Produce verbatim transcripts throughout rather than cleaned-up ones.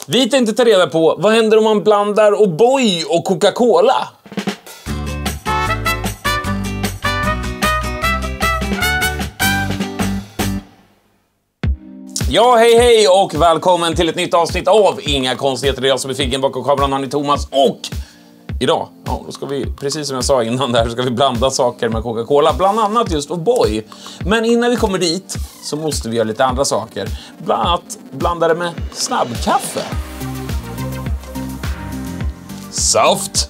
Vi tänkte ta reda på vad händer om man blandar O'boy och Coca-Cola. Ja, hej hej och välkommen till ett nytt avsnitt av Inga konstigheter. Det är jag som är Figgen, bakom kameran har ni Thomas och idag, ja, då ska vi, precis som jag sa innan där, ska vi blanda saker med Coca-Cola, bland annat just O'boy. Men innan vi kommer dit så måste vi göra lite andra saker. Bland annat blanda det med snabbkaffe. Saft.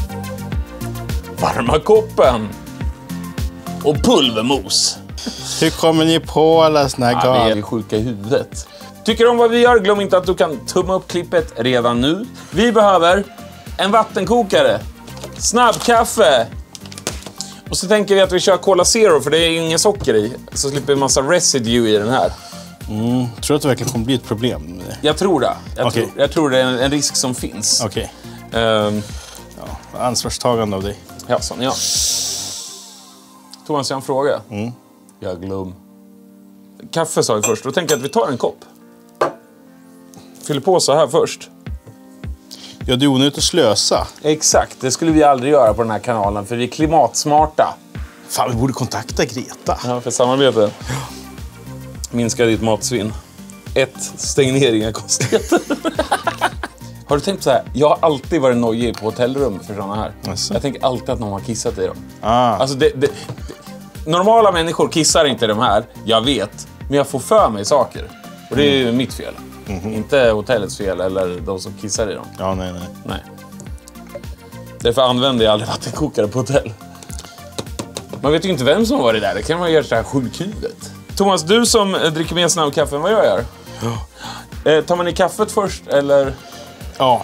Varma koppen. Och pulvermos. Hur kommer ni på alla såna här Ja, gal... vi är sjuka i huvudet. Tycker du om vad vi gör? Glöm inte att du kan tumma upp klippet redan nu. Vi behöver en vattenkokare, snabbkaffe. Och så tänker vi att vi kör Cola Zero, för det är ingen socker i. Så slipper vi en massa residue i den här. Mm, tror du att det verkligen kommer bli ett problem? Jag tror det. Jag, Okay. tror, jag tror det är en, en risk som finns. Okej. Okay. Um, ja, ansvarstagande av dig. ja, sån ja. Thomas, jag har en fråga. Mm. Jag glöm. Kaffe sa vi först. Då tänker jag att vi tar en kopp. Fyller på så här först. Ja, det är onödigt att slösa. Exakt, det skulle vi aldrig göra på den här kanalen, för vi är klimatsmarta. Fan, vi borde kontakta Greta. Ja, för samarbete. Minska ditt matsvinn. Ett, stäng ner inga konstigheter. Har du tänkt så här? Jag har alltid varit nojig på hotellrum för sådana här. Alltså. Jag tänker alltid att någon har kissat i dem. Ah. Alltså, det, det, det, normala människor kissar inte i de här, jag vet. Men jag får för mig saker. Och det är ju mm. mitt fel. Mm-hmm. Inte hotellets fel eller de som kissar i dem. Ja, nej, nej. Nej. Därför använder jag aldrig vattenkokare på hotell. Man vet ju inte vem som var det där. Det kan man göra så här sjukhuvudet. Thomas, du som dricker mer snabbkaffe än vad jag gör. Ja. Eh, tar man i kaffet först eller? Ja.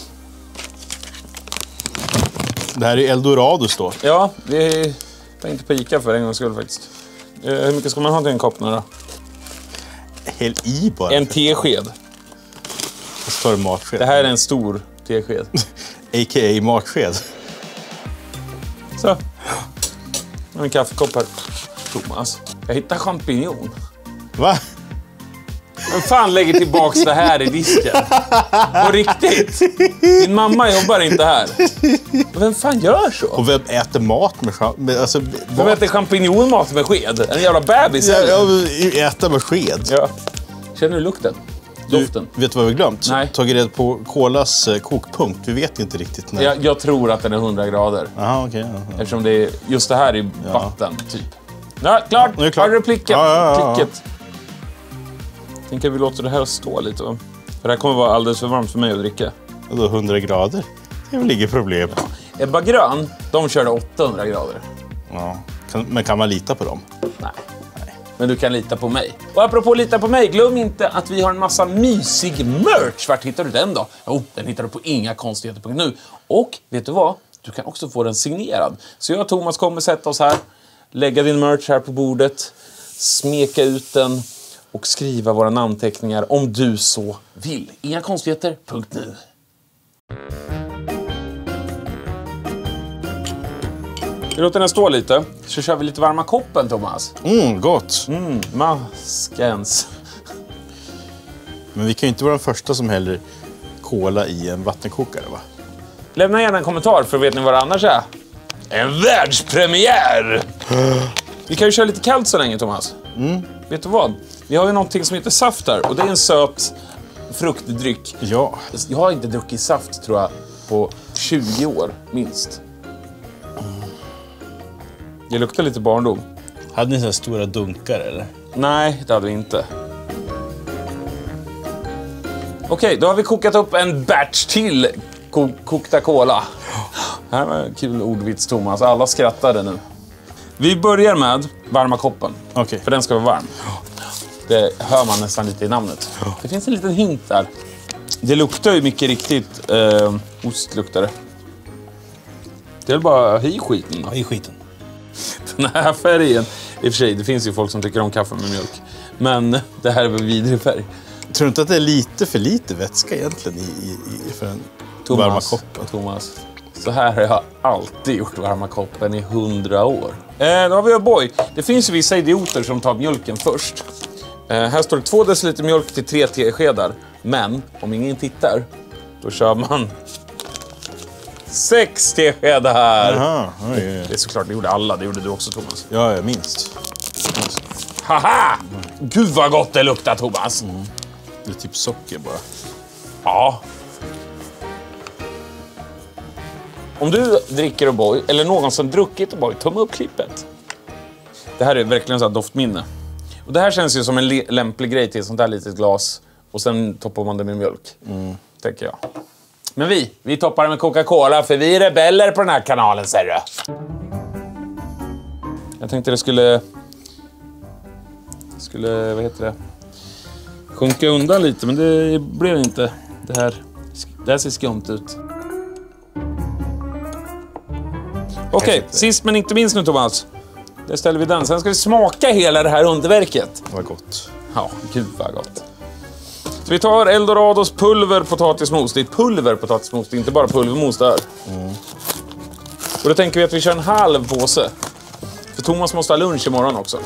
Det här är Eldorados då. Ja, vi tänkte på Ica för en gångs skull faktiskt. Eh, hur mycket ska man ha till en kopp nu då? Häll i bara. En tesked. Och så tar du matsked. Det här är en stor tesked. A K A matsked. Så. En kaffekopp här. Thomas, jag hittar champinjon. Va? Men fan lägger tillbaks det här i disken? På riktigt. Din mamma jobbar inte här. Vem fan gör så? Och vem äter mat med sked? Alltså, vem äter champinjonmat med sked? En jävla bebis? Ja, ja, äta med sked. Ja. Känner du lukten? Doften? Du, vet du vad vi har glömt? Nej. Tagit reda på Colas eh, kokpunkt. Vi vet inte riktigt när. Jag, jag tror att den är hundra grader. Jaha, okej. Okay, ja, ja. Eftersom det är, just det här är Ja. vatten, typ. Ja, klart. Nu är det klart. Har du plicket? Ja, ja, ja, ja. Plicket. Tänker vi låter det här stå lite, va? För det här kommer vara alldeles för varmt för mig att dricka. Och då hundra grader. Det är väl inget problem. Ja. Ebba Grön, de körde åttahundra grader. Ja. Kan, men kan man lita på dem? Nej. Nej. Men du kan lita på mig. Och apropå lita på mig, glöm inte att vi har en massa mysig merch. Vart hittar du den då? Jo, den hittar du på inga konstigheter punkt nu. Och vet du vad? Du kan också få den signerad. Så jag och Thomas kommer sätta oss här, lägga din merch här på bordet, smeka ut den och skriva våra namnteckningar om du så vill. Inga konstigheter punkt nu. Vi låter den stå lite, så kör vi lite varma koppen, Thomas. Mm, gott. Mm, maskens. Men vi kan ju inte vara den första som häller cola i en vattenkokare, va? Lämna gärna en kommentar, för vet ni vad det annars är? En världspremiär! Vi kan ju köra lite kallt så länge, Thomas. Mm. Vet du vad? Vi har ju någonting som heter saft här, och det är en söt fruktdryck. Ja. Jag har inte druckit saft, tror jag, på tjugo år, minst. Det luktar lite barndom. Hade ni så här stora dunkar, eller? Nej, det hade vi inte. Okej, då har vi kokat upp en batch till ko- kokta cola. Det här var en kul ordvits, Thomas. Alla skrattade nu. Vi börjar med varma koppen. Okej. Okay. För den ska vara varm. Det hör man nästan lite i namnet. Det finns en liten hint där. Det luktar ju mycket riktigt eh, ost luktar det. Det är bara i skiten. Ja, i skiten. Den här färgen, i och för sig, det finns ju folk som tycker om kaffe med mjölk. Men det här är väl vidrig färg. Tror du inte att det är lite för lite vätska egentligen i, i, i för en Thomas, varma koppen? Thomas, så här har jag alltid gjort varma koppen i hundra år. Eh, då har vi O'boy. Det finns ju vissa idioter som tar mjölken först. Eh, här står det två deciliter mjölk till tre teskedar. Men om ingen tittar, då kör man sex teskedar. Jaha, oj, oj, oj. Det är såklart, det gjorde alla. Det gjorde du också, Thomas. Ja, ja, minst. Haha! Gud vad gott det luktar, Thomas. Mm. Det är typ socker bara. Ja. Om du dricker O'boy, eller någon som druckit O'boy, tumma upp klippet. Det här är verkligen så här doftminne. Och det här känns ju som en lämplig grej till ett sånt här litet glas. Och sen toppar man det med mjölk. Mm. Tänker jag. Men vi, vi toppar det med Coca-Cola, för vi är rebeller på den här kanalen, ser du. Jag tänkte det skulle... Skulle, vad heter det? Sjunka undan lite, men det blev inte. Det här, det här ser skumt ut. Okej, okay, sist men inte minst nu, Thomas. Där ställer vi den. Sen ska vi smaka hela det här underverket. Vad gott. Ja, gud vad gott. Så vi tar Eldorados pulver potatismos. Det är pulver potatismos, det är inte bara pulvermos där. Mm. Och då tänker vi att vi kör en halv påse. För Thomas måste ha lunch imorgon också.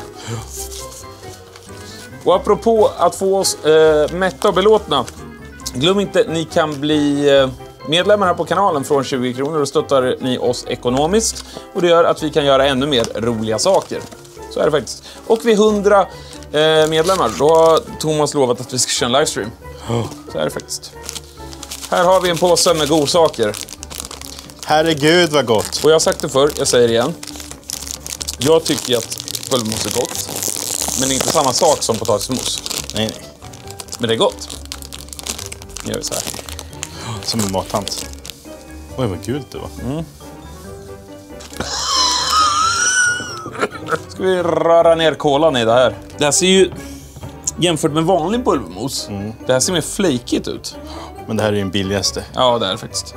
Och apropå att få oss eh, mätta och belåtna. Glöm inte, ni kan bli eh, medlemmar här på kanalen från tjugo kronor och stöttar ni oss ekonomiskt. Och det gör att vi kan göra ännu mer roliga saker. Så är det faktiskt. Och vid hundra eh, medlemmar, då har Thomas lovat att vi ska köra en livestream. Så är det faktiskt. Här har vi en påse med godsaker. Herregud vad gott. Och jag har sagt det förr, jag säger det igen. Jag tycker att pulvermos är gott. Men det är inte samma sak som potatismos. Nej, nej. Men det är gott. Nu gör vi så här. Som en mathant. Oj, vad gult det var. Mm. Ska vi röra ner kolan i det här. Det här ser ju, jämfört med vanlig pulvermos, mm. det här ser mer flakeigt ut. Men det här är ju den billigaste. Ja, det är det faktiskt.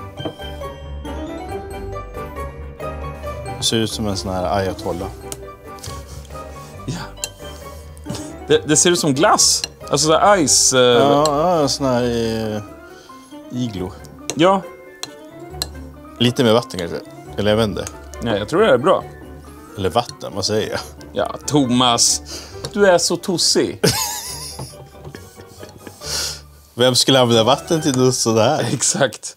Det ser ut som en sån här ayatollah. Ja. Det, det ser ut som glass. Alltså så här ice... Uh... Ja, en sån här uh, iglo. Ja. Lite med vatten kanske. Eller jag vet inte. Nej, jag tror det är bra. Eller vatten, vad säger jag? Ja, Thomas. Du är så tossig. Vem skulle använda vatten till något sådär? Exakt.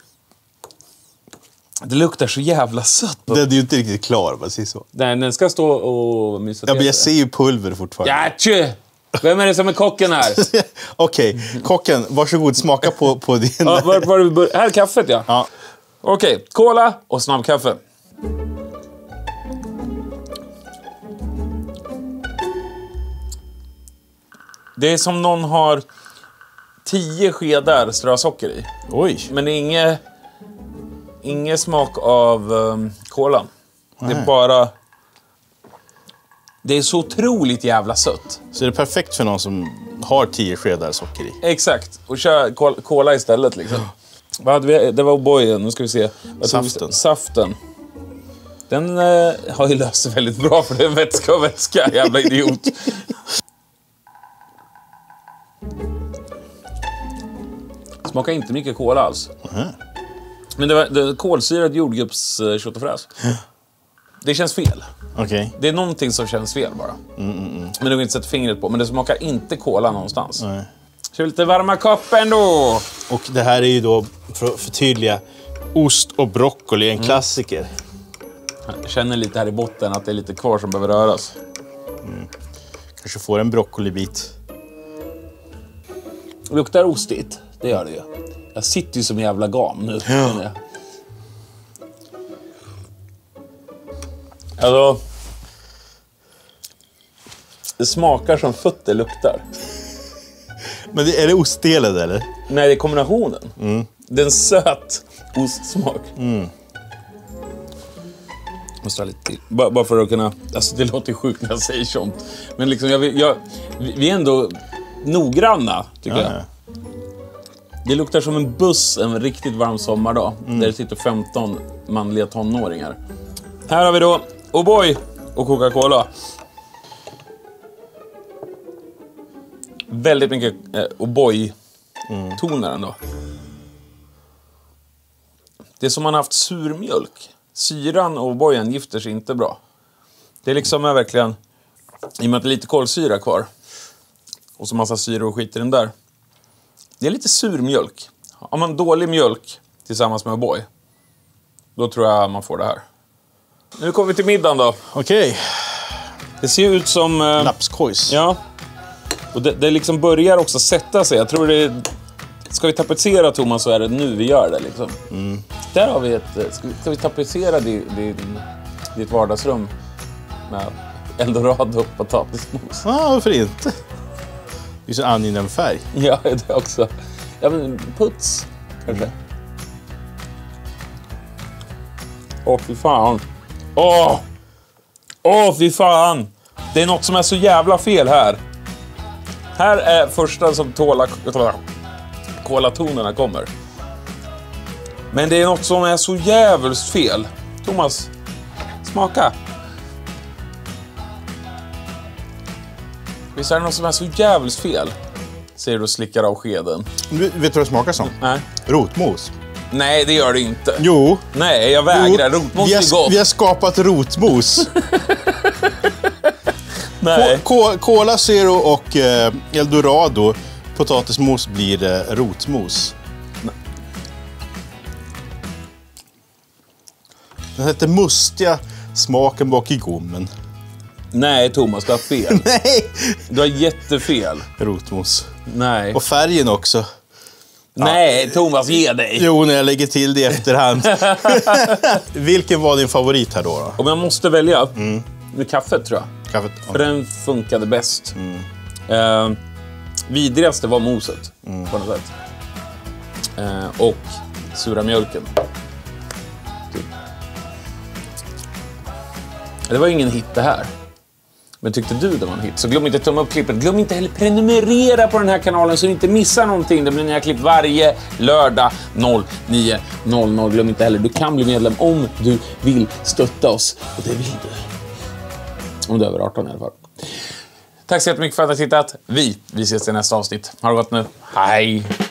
Det luktar så jävla sött. Den är ju inte riktigt klar, man säger så. Nej, den ska stå och mysa. Ja, men jag ser ju pulver fortfarande. Ja, tjö! Vem är det som är kocken här? Okej, okay. Kocken, varsågod, smaka på, på din... Ja, var, var, var, här är kaffet, ja. Ja. Okej, okay. Cola och snabbkaffe. Det är som någon har tio skedar strösocker i. Oj. Men det är inget, inget smak av um, kolan. Det är bara... Det är så otroligt jävla sött. Så är det perfekt för någon som har tio skedar socker i. Exakt. Och kör cola istället liksom. Vad hade vi? Det var O'boyen. Nu ska vi se. Vad Saften. Saften. Den eh, har ju löst sig väldigt bra för det är vätska och vätska. Jävla idiot. Smakar inte mycket kola alls. Mm. Men det var, det var kolsyrad jordgubbs-köttfräs. Mm. Det känns fel. Okay. Det är någonting som känns fel bara. Mm, mm, mm. Men du har inte sett fingret på. Men det smakar inte kola någonstans. Nej. Kör lite varma koppen då. Och det här är ju då, för att förtydliga, ost och broccoli, en mm. klassiker. Jag känner lite här i botten att det är lite kvar som behöver röras. Mm. Kanske får en broccolibit. Luktar ostigt. Det gör det ju. Jag sitter ju som en jävla gam nu. Ja. Alltså... Det smakar som fötter luktar. Men det, är det ostdelen eller? Nej, det är kombinationen. Mm. Det är en söt ostsmak. Mm. Måste ha lite till. Bara, bara för att kunna... Alltså det låter sjukt när jag säger sånt. Men liksom, jag, jag, vi är ändå noggranna, tycker ja, jag. Ja. Det luktar som en buss en riktigt varm sommardag. Mm. Där det sitter femton manliga tonåringar. Här har vi då O'boy och Coca-Cola. Väldigt mycket eh, O'boy-toner ändå. Det är som man har haft surmjölk. Syran och O'boyen gifter sig inte bra. Det är liksom är verkligen... I och med att det är lite kolsyra kvar. Och så massa syre och skit i den där. Det är lite sur mjölk. Om man dålig mjölk tillsammans med O'boy, då tror jag man får det här. Nu kommer vi till middagen då. Okej. Okay. Det ser ut som... Eh, lapskojs. Ja. Och det, det liksom börjar också sätta sig. Jag tror det... Ska vi tapetsera, Thomas, så är det nu vi gör det liksom. Mm. Där har vi ett... Ska vi, ska vi tapetsera din, din, ditt vardagsrum med eldorado och potatismos? Ja, varför inte? Det är så angenäm färg. Ja, det också. Ja, men puts, kanske. Mm. Åh, fy fan. Åh! Åh, fy fan! Det är något som är så jävla fel här. Här är första som tåla... kolatonerna kommer. Men det är något som är så jävligt fel. Thomas, smaka. Visst är det något som är så jävligt fel? Säger du och slickar av skeden. Vet du vad det smakar som? Nej. Rotmos. Nej, det gör det inte. Jo. Nej, jag vägrar. Jo. Rotmos är gott. Vi har skapat rotmos. Nej. Cola Zero och eh, eldorado. Potatismos blir eh, rotmos. Nej. Den heter mustiga smaken bak i gommen. Nej, Thomas, du har fel. Nej! Du har jättefel. Rotmos. Nej. Och färgen också. Nej, ja. Thomas, ge dig. Jo, när jag lägger till det i efterhand. Vilken var din favorit här då? då? Om jag måste välja, mm. med kaffet tror jag. Kaffet, ja. För den funkade bäst. Mm. Eh, vidrigaste var moset, mm. på något sätt. Eh, och sura mjölken. Typ. Det var ingen hit det här. Men tyckte du det var en hit? Så glöm inte att tumma upp klippet. Glöm inte heller prenumerera på den här kanalen så du inte missar någonting. Det blir nya klipp varje lördag nio noll noll. Glöm inte heller, du kan bli medlem om du vill stötta oss. Och det vill du. Om du är över arton i alla fall. Tack så jättemycket för att du har tittat. Vi, vi ses i nästa avsnitt. Ha det gott nu. Hej!